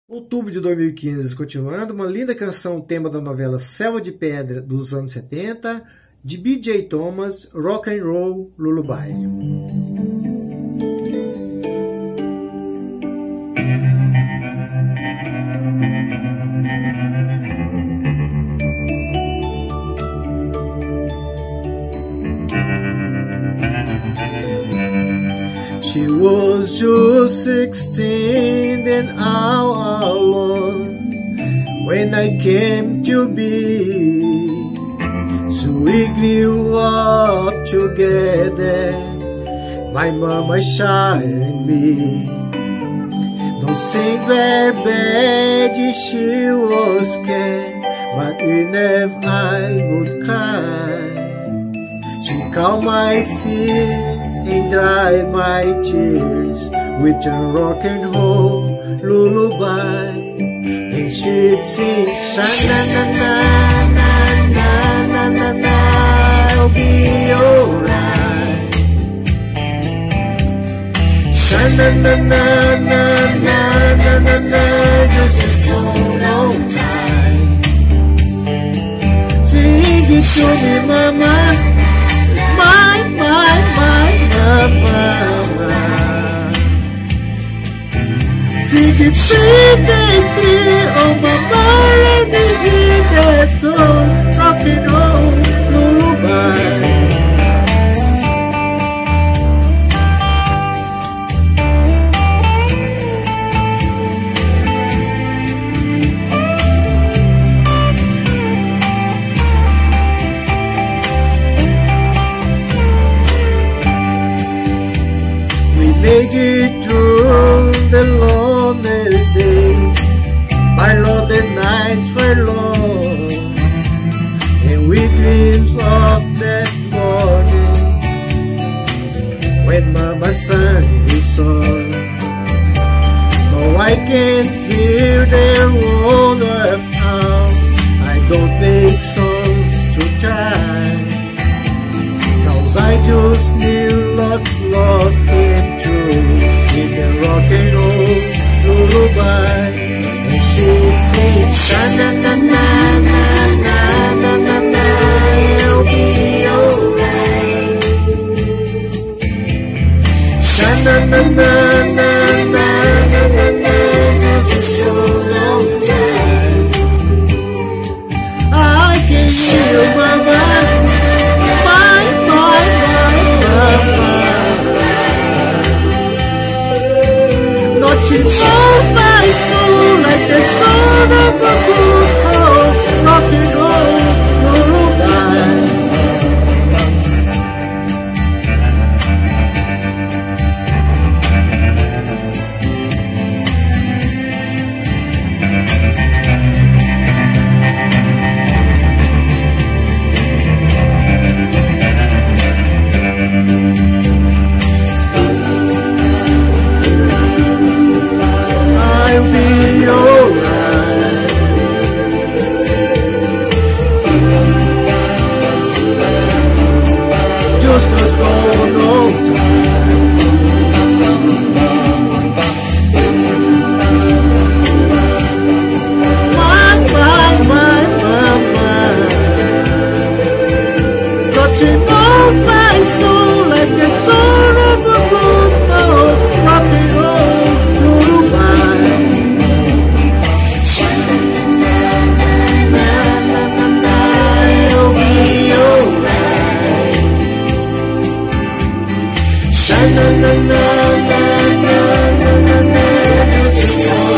Outubro de 2015, continuando, uma linda canção, tema da novela Selva de Pedra dos anos 70, de B.J. Thomas, Rock and Roll Lullaby. She was just 16 and all alone when I came to be. So we grew up together, my mama shining me. No single bed she was scared, but enough I would cry. She calmed my fears and dried my tears with a rock and roll lullaby. And she'd sing sha-na-na-na-na-na-na-na-na, I'll be alright. Sha-na-na-na-na-na-na-na, you just hold on tight. Sing it to me, mama, my mama. Sing it sweet and clear, oh mama, let me hear that song, rock and roll lullaby. Made it through the lonely days, my lonely nights were long, and we dreamed of that morning when mama sang his song. No, I can't hear their word of town, I don't make songs to try, 'cause I just knew love's love came true in the rock and roll lullaby. And she'd sing sha-na-na-na-na-na-na-na, it'll be alright. Sha-na-na-na-na-na-na-na, just hold on tight. I can hear you, mama, my mama. She told my soul like the sound of a good horse, rock and roll lullaby. I'll be alright. Just a cold old my. Touching all my soul like the soul of a good soul, rock and roll lullaby. Just